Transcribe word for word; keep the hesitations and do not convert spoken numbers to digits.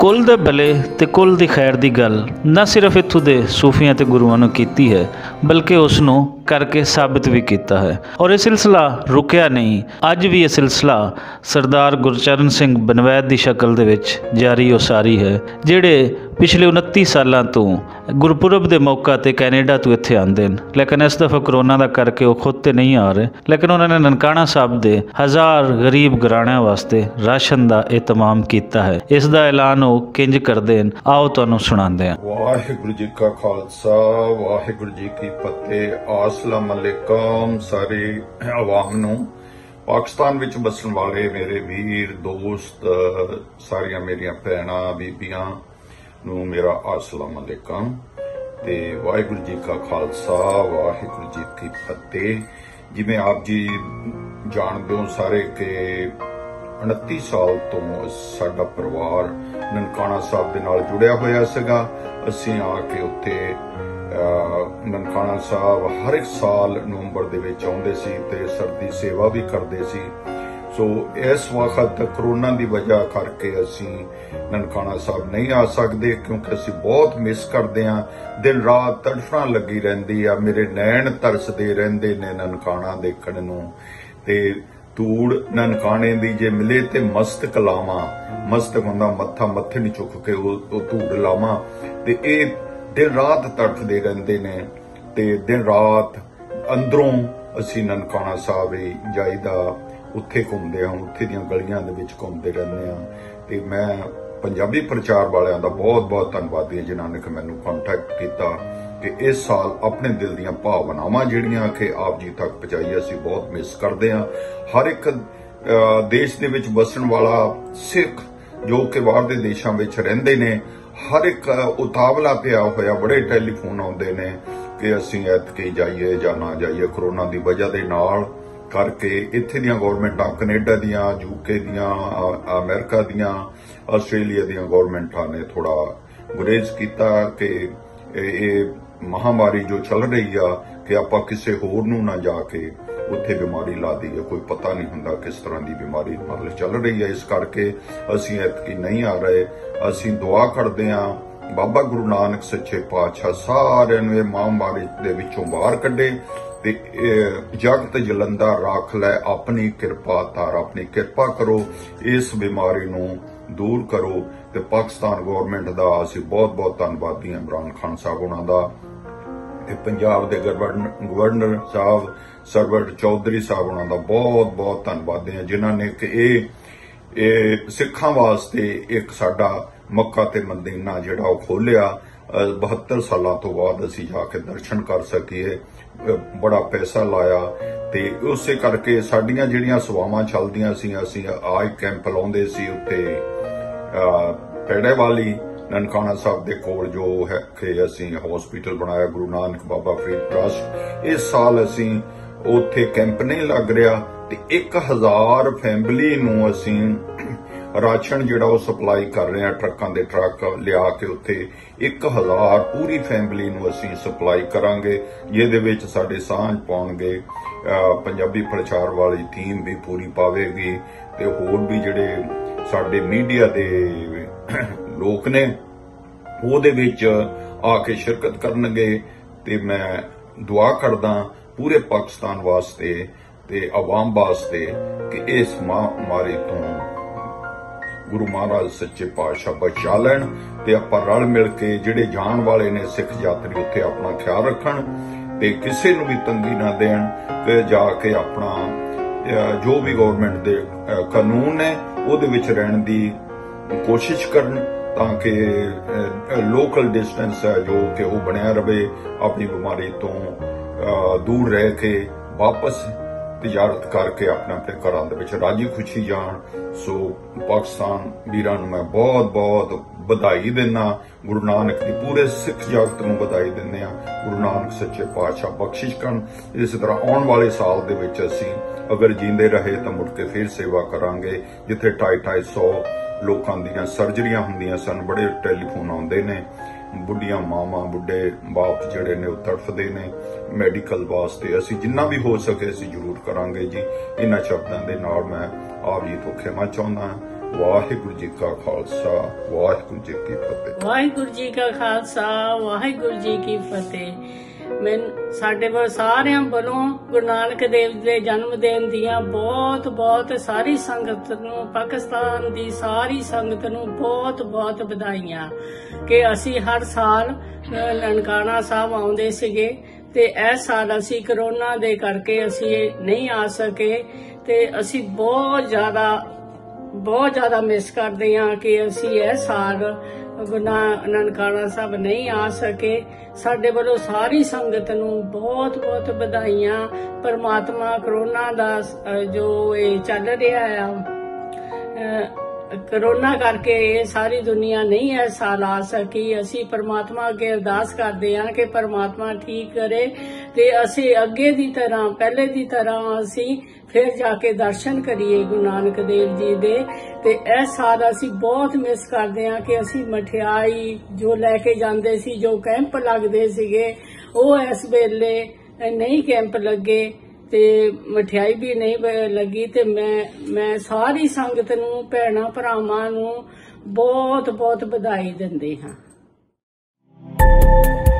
कुल दे भले ते कुल दी खैर दी गल न सिर्फ इत्थों दे सूफियां ते गुरुआं नूं कीती है बल्कि उसनूं करके साबित भी किया है। और यह सिलसिला रुकिया नहीं, अज भी यह सिलसिला सरदार गुरचरण सिंह बनवैद की शक्ल दे विच जारी उसारी है, जिहड़े पिछले उनती सालों तो गुरपुरब के मौका पर कैनेडा तो इत्थे आते हैं। लेकिन इस दफ़ा करोना का करके वो खुद तो नहीं आ रहे, लेकिन उन्होंने ननकाना साहब के हज़ार गरीब घराणिਆਂ वास्ते राशन का एहतमाम किया है। इसका ऐलान वो किंज करते हैं, आओ तुहानूं सुणांदे हैं। वाहिगुरू जी का खालसा, वाहिगुरू जी की फतेह। अस्सलाम वालेकुम सारे आवाम नूं। पाकिस्तान विच बसन वाले मेरे वीर दोस्त, सारिया मेरिया भैणां बीबियां नूं मेरा अस्सलाम वालेकुम ते वाहिगुरू जी का खालसा, वाहिगुरू जी की फतेह। जिवें आप जी जानदे हो सारे के उनती साल तो साडा परिवार ननकाना साहब दे नाल जुड़िया होया सीगा। असीं आके उत्थे ननकाना साहब हर एक साल नवंबर दे विच आउंदे सी ते सरदी सेवा भी करदे सी। सो इस वक्त करोना की वजह करके असी ननकाना साहब नहीं आ सकते, क्योंकि असी बहुत मिस करते हैं। दिन रात तड़फना लगी रहिंदी आ, मेरे नैन तरसदे रहिंदे ने ननकाना देखण नूं। ते धूड़ ननकाने दी जे मिले ते मस्तक लावां, मस्तक हुंदा मत्था मत्थे नहीं चुक के वो धूड़ लावां, ते ए दिन रात तड़फदे रहिंदे ने। ते दिन रात अंदरों असी ननकाना साहब जाईदा, उत्थे घूमते हैं, उत्थे दियां गलियां दे विच घूमते रहने हैं। ते मैं पंजाबी प्रचार वालियां दा बहुत बहुत धन्नवादी हां जिन्हां ने कि मैनूं कॉन्टैक्ट कीता कि इस साल अपने दिल दियां भावनावां जिहड़ियां कि आप जी तक पहुंचाई असीं बहुत मिस करदे हां। हर एक देश दे विच बसण वाला सिख जो कि बाहर दे देशां विच रहिंदे ने, हर एक उतावला पिया होया, बड़े टैलीफोन आउंदे ने कि असीं ऐतकी जाइए जां ना जाइए। करोना दी वजह दे नाल करके इत्थे दियां गौरमेंटां, कनेडा दियां, यूके दियां, अमेरिका दियां, आस्ट्रेलिया दियां गौरमेंटां ने थोड़ा गुरेज किया कि ये महामारी जो चल रही है कि आपां किसी होर नूं ना जाके उत्थे बीमारी ला दी है। कोई पता नहीं हुंदा किस तरह की बीमारी मतलब चल रही है। इस करके असीं ऐतकी नहीं आ रहे। असीं दुआ करदे हां बाबा गुरु नानक सच्चे पातशाह सारिआं नूं महामारी दे विचों बाहर कढे ते जगत जलंदा राख लै अपनी किरपा तार, अपनी किरपा करो, इस बीमारी नूं दूर करो। ते पाकिस्तान गौरमेंट दा असीं बहुत बहुत धन्नवादी हां, इमरान खान साहब हुणां दा ते पंजाब दे गवर्नर साहब सरवर चौधरी साहब हुणां दा बहुत बहुत धन्नवादी हां, जिन्हां ने कि ए सिखां वास्ते एक साडा मक्का ते मदीना जिहड़ा ओह खोलिया। बहत्तर सालों तो बाद असीं जाके दर्शन कर सकीए, बड़ा पैसा लाया ते उस करके साडियां जिहड़ियां सवावां चलदियां सी, असीं आज कैंप लाउंदे सी उत्थे पेड़े वाली ननकाना साहब दे कोल जो है कि असीं हॉस्पिटल बनाया गुरु नानक बाबा फरीद ट्रस्ट। इस साल असीं उत्थे कैंप नहीं लग रहा ते एक हजार फैमिली नूं असीं राशन जिहड़ा वो सप्लाई कर रहे हैं, ट्रकां दे ट्रक लिया के उत्थे एक हजार पूरी फैमिली नूं असीं सप्लाई करांगे, जिहदे विच साडे सांझ पाउणगे पंजाबी प्रचार वाली टीम भी पूरी पावेगी ते होर भी जिहड़े साडे मीडिया दे लोक ने ਉਹਦੇ ਵਿੱਚ आ के शिरकत करनगे। ते मैं दुआ करदा पूरे पाकिस्तान वास्ते ते अवाम वास्ते कि इस महामारी तो गुरु महाराज सच्चे पातशाह बचा लैण ते आपां रल मिल के जिहड़े जाण वाले ने सिख यात्री उत्थे अपना ख्याल रखण ते किसी नूं भी तंगी ना देण ते जाके अपना जो भी गवर्नमेंट दे कानून ने ਉਹਦੇ ਵਿੱਚ रहण दी कोशिश करन ताकि लोकल डिस्टेंस है जो कि वो बनया रहे, अपनी बीमारी तो दूर रह के वापस तिजारत करके अपने अपने घरों दे विच राजी खुशी जान। सो पाकिस्तान वीरां नूं मैं बहुत बहुत बधाई देना, गुरु नानक की पूरे सिख जगत नूं बधाई दिंदे हां। गुरु नानक सच्चे पातशाह बख्शिश करन। इस तरह आउण वाले साल दे विच असीं अगर जींदे रहे तो मुड़ के फिर सेवा करांगे, जिथे ढाई ढाई सौ लोकां दीयां सर्जरियां हुंदियां सन। बड़े टैलीफोन आउंदे ने, बुढ़िया मावां बुढ़े बाप जिहड़े ने तड़फदे ने मैडिकल वास्ते। असीं जिन्ना भी हो सके असीं जरूर करांगे जी। इन्हां शब्दां दे नाल मैं आप जी तो खिमा चाहुंदा। ਵਾਹਿਗੁਰੂ ਜੀ ਕਾ ਖਾਲਸਾ ਵਾਹਿਗੁਰੂ ਜੀ ਕੀ ਫਤਿਹ। ਵਾਹਿਗੁਰੂ ਜੀ ਕਾ ਖਾਲਸਾ ਵਾਹਿਗੁਰੂ ਜੀ ਕੀ ਫਤਿਹ। ਮੈਂ ਸਾਡੇ ਵੱਲ ਸਾਰਿਆਂ ਵੱਲੋਂ ਗੁਰੂ ਨਾਨਕ ਦੇਵ ਦੇ ਜਨਮ ਦਿਨ ਦੀਆਂ ਬਹੁਤ ਬਹੁਤ ਸਾਰੀ ਸੰਗਤ ਨੂੰ, ਪਾਕਿਸਤਾਨ ਦੀ ਸਾਰੀ ਸੰਗਤ ਨੂੰ ਬਹੁਤ ਬਹੁਤ ਵਧਾਈਆਂ ਕਿ ਅਸੀਂ ਹਰ ਸਾਲ ਨਨਕਾਣਾ ਸਾਹਿਬ ਆਉਂਦੇ ਸੀਗੇ ਤੇ ਇਸ ਸਾਲ ਅਸੀਂ ਕਰੋਨਾ ਦੇ ਕਰਕੇ ਅਸੀਂ ਨਹੀਂ ਆ ਸਕੇ ਤੇ ਅਸੀਂ ਬਹੁਤ ਜ਼ਿਆਦਾ ਬਹੁਤ ਜ਼ਿਆਦਾ ਮਿਸ ਕਰਦੇ ਹਾਂ ਕਿ ਅਸੀਂ ਇਹ ਸਾਲ ਨਨਕਾਣਾ ਸਾਹਿਬ ਨਹੀਂ ਆ ਸਕੇ। ਸਾਡੇ ਵੱਲੋਂ ਸਾਰੀ ਸੰਗਤ ਨੂੰ ਬਹੁਤ ਬਹੁਤ ਵਧਾਈਆਂ। ਪਰਮਾਤਮਾ ਕਰੋਨਾ ਦਾ ਜੋ ਇਹ ਚੱਲ ਰਿਹਾ ਆ, ਕਰੋਨਾ ਕਰਕੇ ਇਹ ਸਾਰੀ ਦੁਨੀਆ ਨਹੀਂ ਇਸ ਸਾਲ ਆ ਸਕੀ। ਅਸੀਂ ਪਰਮਾਤਮਾ ਅੱਗੇ ਅਰਦਾਸ ਕਰਦੇ ਹਾਂ ਕਿ ਪਰਮਾਤਮਾ ਠੀਕ ਕਰੇ ਤੇ ਅਸੀਂ ਅੱਗੇ ਦੀ ਤਰ੍ਹਾਂ ਪਹਿਲੇ ਦੀ ਤਰ੍ਹਾਂ ਅਸੀਂ ਫਿਰ ਜਾ ਕੇ ਦਰਸ਼ਨ ਕਰੀਏ ਗੁਰੂ ਨਾਨਕ ਦੇਵ ਜੀ ਦੇ। ਤੇ ਇਸ ਸਾਲ ਅਸੀਂ ਬਹੁਤ ਮਿਸ ਕਰਦੇ ਹਾਂ ਕਿ ਅਸੀਂ ਮਠਿਆਈ ਜੋ ਲੈ ਕੇ ਜਾਂਦੇ ਸੀ, ਜੋ ਕੈਂਪ ਲੱਗਦੇ ਸੀਗੇ, ਉਹ ਇਸ ਵੇਲੇ ਨਹੀਂ ਕੈਂਪ ਲੱਗੇ ਤੇ ਮਠਿਆਈ ਵੀ ਨਹੀਂ ਲੱਗੀ। ਤੇ ਮੈਂ ਮੈਂ ਸਾਰੀ ਸੰਗਤ ਨੂੰ, ਭੈਣਾਂ ਭਰਾਵਾਂ ਨੂੰ ਬਹੁਤ ਬਹੁਤ ਵਧਾਈ ਦਿੰਦੀ ਹਾਂ।